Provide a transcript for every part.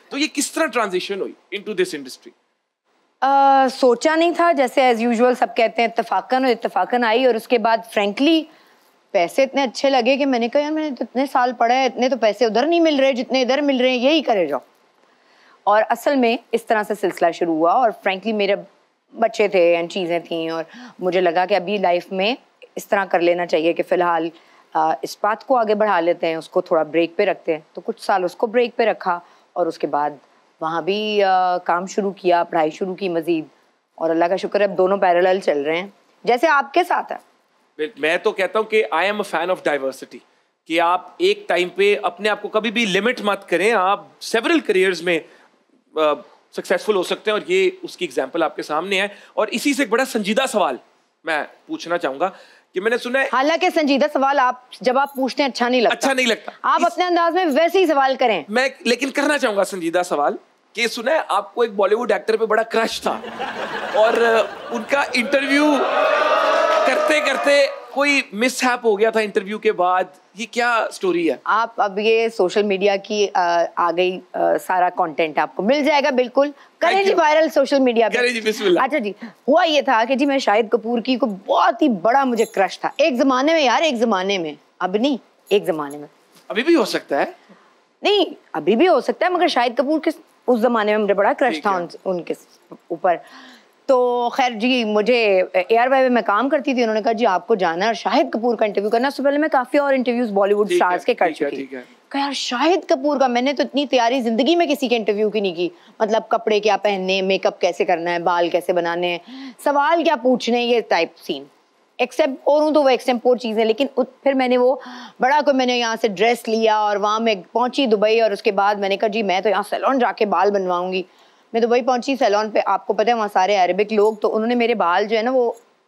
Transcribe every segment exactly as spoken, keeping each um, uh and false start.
तो ये किस तरह ट्रांजिशन हुई इनटू दिस इंडस्ट्री? Uh, सोचा नहीं था, जैसे एज यूजुअल सब कहते हैं इत्तेफाकन और इत्तेफाकन आई। और उसके बाद फ्रेंकली पैसे इतने अच्छे लगे कि मैंने कहा यार मैंने तो इतने साल पढ़ा है, इतने तो पैसे उधर नहीं मिल रहे जितने इधर मिल रहे हैं, यही करे जाओ। और असल में इस तरह से सिलसिला शुरू हुआ। और फ्रेंकली मेरे बच्चे थे एंड चीज़ें थी, और मुझे लगा कि अभी लाइफ में इस तरह कर लेना चाहिए कि फ़िलहाल इस बात को आगे बढ़ा लेते हैं, उसको थोड़ा ब्रेक पे रखते हैं। तो कुछ साल उसको ब्रेक पे रखा और उसके बाद वहाँ भी आ, काम शुरू किया, पढ़ाई शुरू की मज़ीद। और अल्लाह का शुक्र है अब दोनों पैरेलल चल रहे हैं, जैसे आपके साथ है। मैं तो कहता हूँ कि I am a fan of diversity, कि आप एक टाइम पे अपने आप को कभी भी लिमिट मत करें, आप सेवरल करियर्स में सक्सेसफुल हो सकते हैं, और ये उसकी एग्जांपल आपके सामने है। और इसी से एक बड़ा संजीदा सवाल मैं पूछना चाहूँगा कि मैंने सुना है, हालांकि संजीदा सवाल आप जब आप पूछते हैं अच्छा नहीं लगता, अच्छा नहीं लगता, आप अपने अंदाज में वैसे ही सवाल करें। मैं लेकिन करना चाहूँगा संजीदा सवाल कि सुना है आपको एक बॉलीवुड एक्टर पे बड़ा क्रश था, और उनका इंटरव्यू करते करते कोई मिसहैप हो गया था इंटरव्यू के बाद, ये क्या स्टोरी है? आप अब ये सोशल मीडिया की आ, आ गई आ, सारा कंटेंट आपको मिल जाएगा, बिल्कुल करें जी वायरल सोशल मीडिया पे। करें जी, बिस्मिल्लाह। अच्छा जी, हुआ ये था कि जी मैं शाहिद कपूर की को बहुत ही बड़ा मुझे क्रश था एक जमाने में यार, एक जमाने में, अब नहीं, एक जमाने में। अभी भी हो सकता है? नहीं, अभी भी हो सकता है, मगर शाहिद कपूर के उस जमाने में मुझे बड़ा क्रश था उन, उनके ऊपर। तो खैर जी, मुझे एयर वाई में मैं काम करती थी, उन्होंने कहा जी आपको जाना है और शाहिद कपूर का इंटरव्यू करना। उससे पहले मैं काफ़ी और इंटरव्यूज बॉलीवुड स्टार्स के कर चुकी। कहा यार शाहिद कपूर का, मैंने तो इतनी तैयारी जिंदगी में किसी के इंटरव्यू की नहीं की, मतलब कपड़े क्या पहनने, मेकअप कैसे करना है, बाल कैसे बनाने हैं, सवाल क्या पूछने, ये टाइप सीन। एक्सेप्ट और हूँ तो वो एक्सटेम्पोर चीज़ें, लेकिन फिर मैंने वो बड़ा कोई मैंने यहाँ से ड्रेस लिया और वहाँ मैं पहुँची दुबई, और उसके बाद मैंने कहा जी मैं तो यहाँ सैलून जाके बाल बनवाऊंगी। मैं दुबई पहुंची सैलून पे, आपको पता है वहाँ सारे अरबिक लोग, तो उन्होंने मेरे बाल जो है ना वो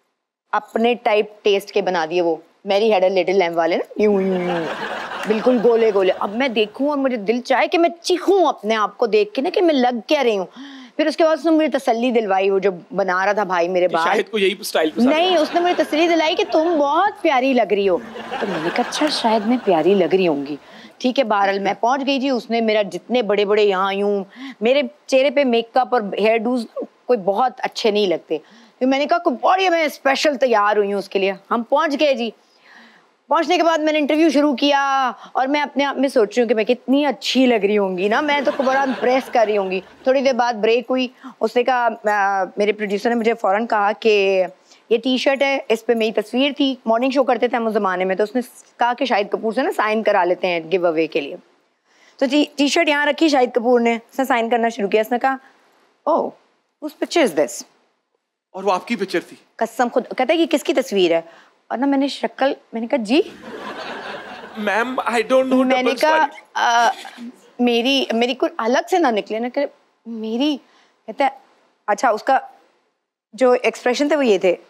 अपने टाइप टेस्ट के बना दिए, वो Mary had a little lamb वाले ना, यूं यूं यूं बिल्कुल गोले गोले। अब मैं देखूं और मुझे दिल चाहे कि मैं चीखूं अपने आप को देख के ना कि मैं लग क्या रही हूँ। फिर उसके बाद उसने मुझे तसल्ली दिलवाई, वो जो बना रहा था भाई मेरे बाल, शाहिद को यही स्टाइल पसंद नहीं, उसने मुझे तसल्ली दिलाई कि तुम बहुत प्यारी लग रही हो। तो मैंने कहा अच्छा शायद मैं प्यारी लग रही होंगी, ठीक है। बहरहाल मैं पहुंच गई जी। उसने मेरा जितने बड़े बड़े यहाँ यूं, मेरे चेहरे पे मेकअप और हेयर डूज कोई बहुत अच्छे नहीं लगते, तो मैंने कहा कोई बड़ी मैं स्पेशल तैयार हुई हूँ उसके लिए। हम पहुंच गए जी। पहुंचने के बाद मैंने इंटरव्यू शुरू किया और मैं अपने आप में सोच रही हूँ कि मैं कितनी अच्छी लग रही होंगी ना, मैं तो बड़ा इम्प्रेस कर रही होंगी। थोड़ी देर बाद ब्रेक हुई, उसने कहा, मेरे प्रोड्यूसर ने मुझे फ़ौरन कहा कि ये टी शर्ट है, इस पे मेरी तस्वीर थी, मॉर्निंग शो करते थे हम उस ज़माने में, तो उसने कहा कि शाहिद कपूर से ना साइन करा लेते हैं गिव अवे के लिए। तो टी टी शर्ट यहाँ रखी शाहिद कपूर ने, उसने साइन करना शुरू किया। उसने कहा ओह उस पिक्चर इज दिस, और वो आपकी पिक्चर थी? कसम खुद, कहता है कि किसकी तस्वीर है? और ना मैंने शक्ल, मैंने कहा जी मैम आई डोंट नो। मैंने कहा मेरी मेरी कोई अलग से ना निकले ना, कह मेरी, कहता है अच्छा, उसका जो एक्सप्रेशन थे वो ये थे।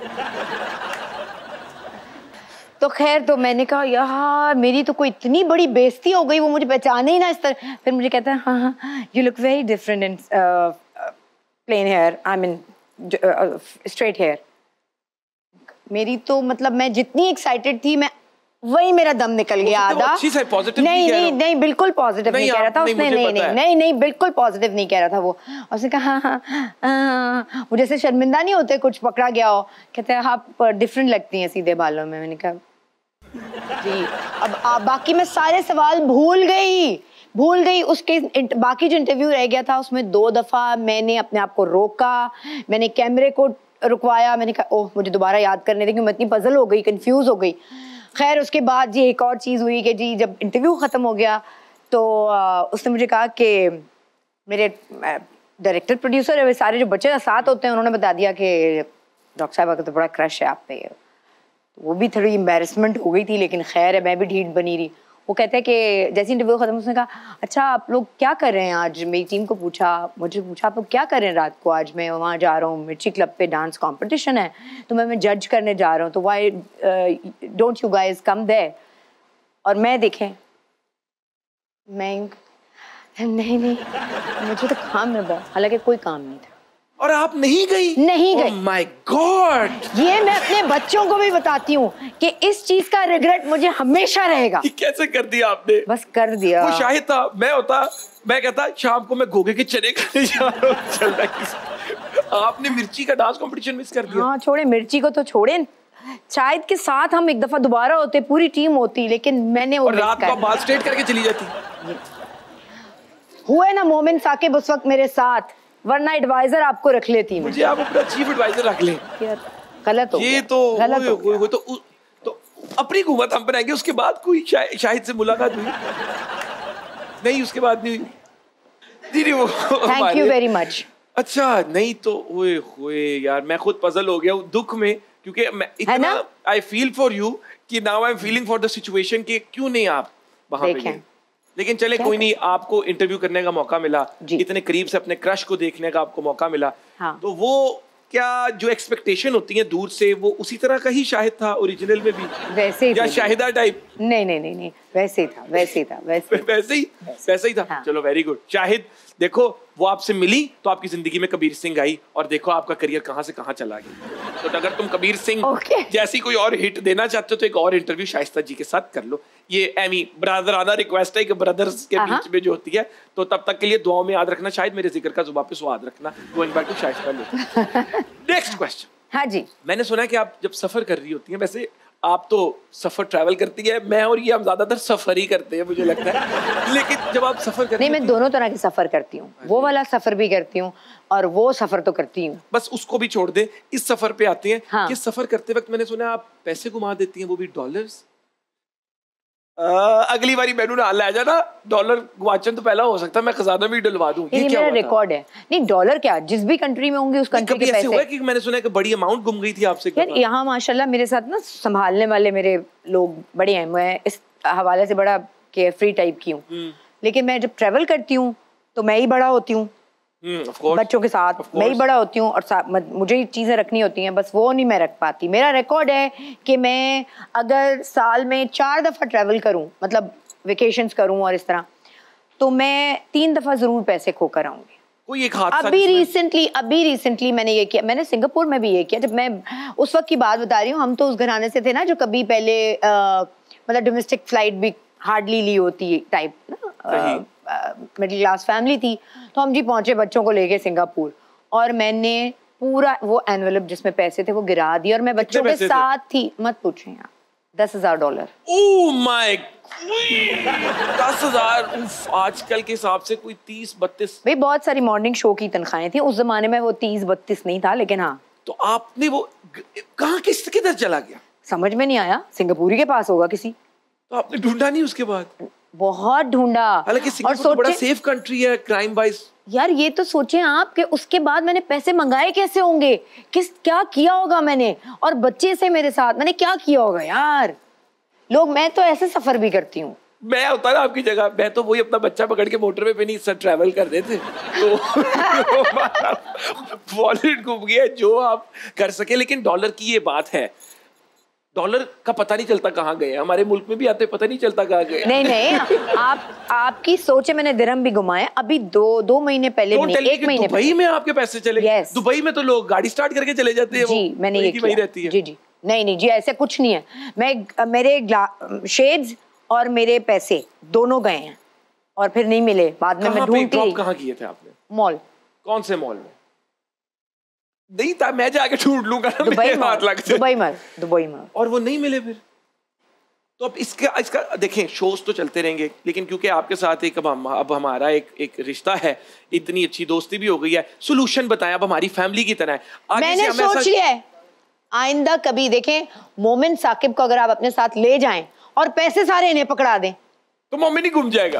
तो खैर, तो मैंने कहा यार मेरी तो कोई इतनी बड़ी बेइज्जती हो गई, वो मुझे पहचाने ही ना इस तरह। फिर मुझे कहता है हाँ हाँ you look very different in plain hair, I mean straight hair. मेरी तो मतलब मैं जितनी एक्साइटेड थी, मैं वही मेरा दम निकल गया आधा। पॉजिटिव नहीं नहीं नहीं बिल्कुल पॉजिटिव नहीं, नहीं कह रहा था उसने, नहीं नहीं नहीं नहीं बिल्कुल पॉजिटिव नहीं कह रहा था वो। उसने कहा हाँ हाँ, वो जैसे शर्मिंदा नहीं होते कुछ पकड़ा गया हो, कहते हैं आप डिफरेंट लगती हैं सीधे बालों में। मैंने कहा जी। अब आ, बाकी मैं सारे सवाल भूल गई भूल गई उसके बाकी जो इंटरव्यू रह गया था उसमें दो दफा मैंने अपने आप को रोका, मैंने कैमरे को रुकवाया, मैंने कहा ओह मुझे दोबारा याद करने दें, क्योंकि मैं इतनी पजल हो गई, कंफ्यूज हो गई। खैर उसके बाद जी एक और चीज़ हुई कि जी जब इंटरव्यू ख़त्म हो गया तो आ, उसने मुझे कहा कि मेरे डायरेक्टर प्रोड्यूसर है, वे सारे जो बच्चे साथ होते हैं, उन्होंने बता दिया कि डॉक्टर साहब का तो बड़ा क्रश है आप पे। तो वो भी थोड़ी एम्बेरसमेंट हो गई थी, लेकिन खैर है मैं भी ढीठ बनी रही। वो कहते हैं कि जैसे इंटरव्यू खत्म, उसने कहा अच्छा आप लोग क्या कर रहे हैं आज? मेरी टीम को पूछा, मुझे पूछा आप लोग क्या कर रहे हैं रात को? आज मैं वहाँ जा रहा हूँ, मिर्ची क्लब पे डांस कंपटीशन है, तो मैं मैं जज करने जा रहा हूँ, तो why don't you guys come there? और मैं देखें, मैं नहीं नहीं मुझे तो काम है बहुत, हालांकि कोई काम नहीं था, और आप नहीं गई? नहीं गई। माय गॉड, ये मैं अपने बच्चों को भी बताती हूँ कि इस चीज का रिग्रेट मुझे हमेशा रहेगा। कैसे कर दिया आपने? बस कर दिया। वो शाहिद था, मैं होता, मैं कहता शाम को मैं गोगे के चने खाने जा रहा हूँ, चल रहा। आपने मिर्ची का डांस कंपटीशन मिस कर दिया। हाँ छोड़े, मिर्ची को तो छोड़े, शाहिद के साथ हम एक दफा दोबारा होते, पूरी टीम होती, लेकिन मैंने वो और रात को बाल स्ट्रेट करके चली जाती। हुए ना मोमिन साकिब उस वक्त मेरे साथ, वरना एडवाइजर आपको रख लेती। मुझे आप अपना चीफ एडवाइजर रख ले। गलत हो ये तो गलत हो गया। वो तो तो अपनी हुकूमत हम बनाएंगे, उसके बाद कोई शाहिद से मुलाकात हुई नहीं? उसके बाद नहीं हुई। जी वो थैंक यू वेरी मच। अच्छा नहीं तो ओए होए यार, मैं खुद पजल हो गया हूँ दुख में, क्योंकि मैं इतना आई फील फॉर यू कि now I am feeling for the situation कि क्यों नहीं आप वहां पे गए। लेकिन चले कोई नहीं, आपको इंटरव्यू करने का मौका मिला, इतने करीब से अपने क्रश को देखने का आपको मौका मिला। हाँ। तो वो क्या जो एक्सपेक्टेशन होती है दूर से, वो उसी तरह का ही शाहिद था ओरिजिनल में भी? वैसे ही या शाहिदा टाइप? नहीं नहीं नहीं नहीं वैसे ही था, वैसे ही था, वैसे वैसे ही वैसे ही था। हाँ। चलो वेरी गुड। शाहिद देखो, वो आपसे मिली तो आपकी जिंदगी में कबीर सिंह आई, और देखो आपका करियर कहां से कहां चला गया। तो अगर तुम कबीर सिंह okay. जैसी कोई और हिट देना चाहते हो तो एक और इंटरव्यू शाइस्ता जी के साथ कर लो। ये एमी ब्रदराना रिक्वेस्ट है कि ब्रदर्स के बीच में जो होती है। तो तब तक के लिए दुआओं में याद रखना, शायद मेरे जिक्र का जुबान पे स्वाद रखना। Going back to Shaista. Next question. हाँ जी। मैंने सुना है कि आप जब सफर कर रही होती हैं, वैसे आप तो सफर ट्रैवल करती है, मैं और ये हम ज्यादातर सफर ही करते हैं मुझे लगता है, लेकिन जब आप सफर करती नहीं, मैं दोनों तरह के सफर करती हूँ, वो वाला सफर भी करती हूँ और वो सफर तो करती हूँ। बस उसको भी छोड़ दे, इस सफर पे आते हैं। हाँ। कि सफर करते वक्त मैंने सुना आप पैसे घुमा देती हैं, वो भी डॉलर्स। अगली बारी मैनू ना ले जाना, डॉलर गुआचन तो पहला हो सकता है, मैं खजाना भी डलवा दूं। ये मेरा रिकॉर्ड है। नहीं डॉलर क्या, जिस भी कंट्री में होंगे उस कंट्री के पैसे। हुआ कि मैंने सुना है कि बड़ी अमाउंट गुम गई थी आपसे? यार यहाँ माशाल्लाह मेरे साथ ना संभालने वाले मेरे लोग बड़े हैं, मैं इस हवाले से बड़ा केयर फ्री टाइप की हूँ। लेकिन मैं जब ट्रेवल करती हूँ तो मैं ही बड़ा होती हूँ बच्चों के साथ, मैं ही बड़ा होती हूँ और मुझे ही चीजें रखनी होती हैं, बस वो नहीं मैं रख पाती। मेरा रिकॉर्ड है कि मैं अगर साल में चार दफा ट्रेवल करूँ, मतलब वेकेशंस करूँ और इस तरह, तो मैं तीन दफा जरूर पैसे खो कर आऊंगी। कोई एक हादसा अभी रिसेंटली अभी रिसेंटली मैंने ये किया, मैंने सिंगापुर में भी ये किया। जब मैं उस वक्त की बात बता रही हूँ, हम तो उस घराने से थे ना जो कभी पहले आ, मतलब डोमेस्टिक फ्लाइट भी हार्डली ली होती टाइप ना, मिडिल क्लास फैमिली थी। तो हम जी पहुंचे बच्चों को लेके सिंगापुर, और मैंने पूरा वो एनवेलप जिसमें पैसे थे वो गिरा दिया, और मैं बच्चों के साथ थी, मत पूछें आप, दस हजार डॉलर। ओह माय, दस हजार आजकल के हिसाब से कोई तीस बत्तीस। भाई बहुत सारी मॉर्निंग शो की तनख्वाहें थी उस जमाने में, वो तीस बत्तीस नहीं था, लेकिन हाँ। तो आपने वो कहाँ किस किधर चला गया? समझ में नहीं आया, सिंगापुरी के पास होगा किसी। तो आपने ढूंढा नहीं उसके बाद? बहुत ढूंढा। हालांकि सिंगापुर तो बड़ा सेफ कंट्री है क्राइम वाइज। यार ये तो सोचें आप कि उसके बाद मैंने पैसे मंगाए कैसे होंगे, किस क्या किया होगा मैंने, और बच्चे से मेरे साथ मैंने क्या किया होगा यार। लोग, मैं तो ऐसे सफर भी करती हूँ। मैं होता ना आपकी जगह, मैं तो वही अपना बच्चा पकड़ के मोटरवे पे नहीं सर ट्रैवल कर देते। तो वॉलेट घूम गया जो आप कर सके। लेकिन डॉलर की ये बात है, डॉलर का पता नहीं चलता कहाँ गए, हमारे मुल्क में भी आते पता नहीं चलता कहाँ गए। नहीं नहीं आप आपकी सोच है, मैंने दिरहम भी घुमाए अभी दो दो महीने पहले, नहीं, एक महीने दुबई में आपके पैसे चले गए। yes. दुबई में तो लोग गाड़ी स्टार्ट करके चले जाते हैं। जी वो, मैंने ये किया। रहती है। जी जी नहीं नहीं जी ऐसे कुछ नहीं है। मैं मेरे शेड्स और मेरे पैसे दोनों गए हैं और फिर नहीं मिले, बाद में मैं ढूंढती रही। कहाँ किए थे आपने? मॉल। कौन से मॉल में? नहीं था, मैं जाके ढूंढ लूंगा ना, दुबई में हाथ लग दुबई में दुबई में और वो नहीं मिले फिर। तो अब इसका इसका देखें, शोज तो चलते रहेंगे, लेकिन क्योंकि आपके साथ एक अब हम अब हमारा एक एक रिश्ता है, इतनी अच्छी दोस्ती भी हो गई है, सोल्यूशन बताएं। अब हमारी फैमिली की तरह है। मैंने सोच लिया है, आइंदा कभी देखें मोमिन साकिब को अगर आप अपने साथ ले जाएं और पैसे सारे इन्हें पकड़ा दें तो मोमिन ही घूम जाएगा।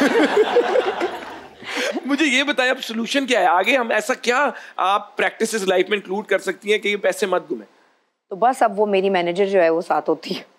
मुझे ये बताएं अब सोल्यूशन क्या है आगे, हम ऐसा क्या आप प्रैक्टिसेस लाइफ में इंक्लूड कर सकती हैं कि ये पैसे मत घूमे? तो बस अब वो मेरी मैनेजर जो है वो साथ होती है।